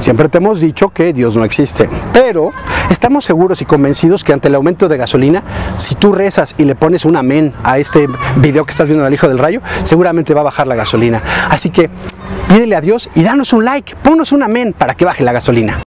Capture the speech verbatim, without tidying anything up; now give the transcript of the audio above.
Siempre te hemos dicho que Dios no existe, pero estamos seguros y convencidos que ante el aumento de gasolina, si tú rezas y le pones un amén a este video que estás viendo del Hijo del Rayo, seguramente va a bajar la gasolina. Así que pídele a Dios y danos un like, ponnos un amén para que baje la gasolina.